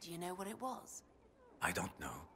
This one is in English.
Do you know what it was? I don't know.